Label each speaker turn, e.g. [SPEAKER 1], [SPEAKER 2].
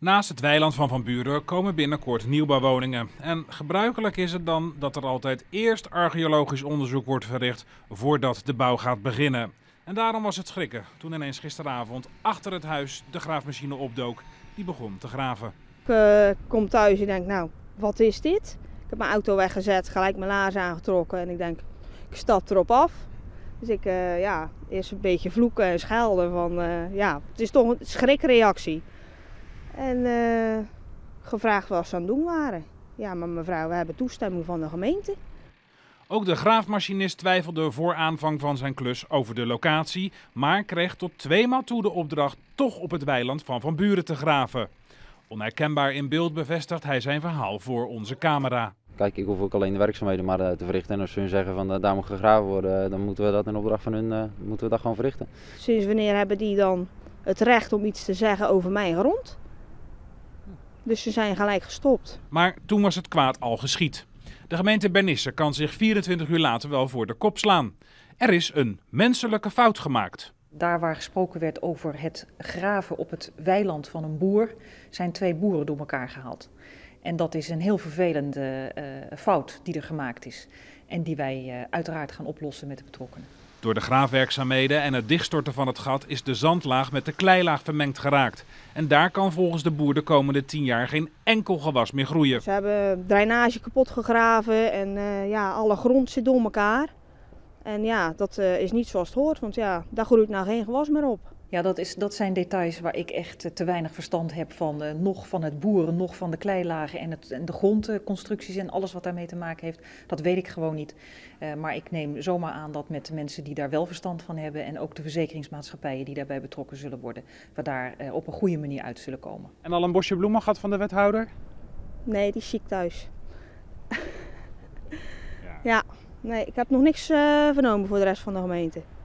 [SPEAKER 1] Naast het weiland van Van Buren komen binnenkort nieuwbouwwoningen. En gebruikelijk is het dan dat er altijd eerst archeologisch onderzoek wordt verricht voordat de bouw gaat beginnen. En daarom was het schrikken toen ineens gisteravond achter het huis de graafmachine opdook die begon te graven.
[SPEAKER 2] Ik kom thuis en denk, nou, wat is dit? Ik heb mijn auto weggezet, gelijk mijn laars aangetrokken en ik denk, ik stap erop af. Dus ik eerst een beetje vloeken en schelden van, het is toch een schrikreactie. En gevraagd wat ze aan het doen waren. Ja, maar mevrouw, we hebben toestemming van de gemeente.
[SPEAKER 1] Ook de graafmachinist twijfelde voor aanvang van zijn klus over de locatie, maar kreeg tot 2 maal toe de opdracht toch op het weiland van Van Buren te graven. Onherkenbaar in beeld bevestigt hij zijn verhaal voor onze camera.
[SPEAKER 3] Kijk, ik hoef ook alleen de werkzaamheden maar te verrichten. En als ze hun zeggen van daar moet gegraven worden, dan moeten we dat in opdracht van hun moeten we dat gewoon verrichten.
[SPEAKER 2] Sinds wanneer hebben die dan het recht om iets te zeggen over mijn grond? Dus ze zijn gelijk gestopt.
[SPEAKER 1] Maar toen was het kwaad al geschied. De gemeente Bernisse kan zich 24 uur later wel voor de kop slaan. Er is een menselijke fout gemaakt.
[SPEAKER 4] Daar waar gesproken werd over het graven op het weiland van een boer, zijn 2 boeren door elkaar gehaald. En dat is een heel vervelende fout die er gemaakt is. En die wij uiteraard gaan oplossen met de betrokkenen.
[SPEAKER 1] Door de graafwerkzaamheden en het dichtstorten van het gat is de zandlaag met de kleilaag vermengd geraakt. En daar kan volgens de boer de komende 10 jaar geen enkel gewas meer groeien.
[SPEAKER 2] Ze hebben drainage kapot gegraven en alle grond zit door elkaar. En ja, dat is niet zoals het hoort, want ja, daar groeit nou geen gewas meer op.
[SPEAKER 4] Ja, dat zijn details waar ik echt te weinig verstand heb van. Nog van het boeren, nog van de kleilagen en de grondconstructies en alles wat daarmee te maken heeft. Dat weet ik gewoon niet. Maar ik neem zomaar aan dat met de mensen die daar wel verstand van hebben en ook de verzekeringsmaatschappijen die daarbij betrokken zullen worden, we daar op een goede manier uit zullen komen.
[SPEAKER 1] En al een bosje bloemen gehad van de wethouder?
[SPEAKER 2] Nee, die is ziek thuis. Ja, nee, ik heb nog niks vernomen voor de rest van de gemeente.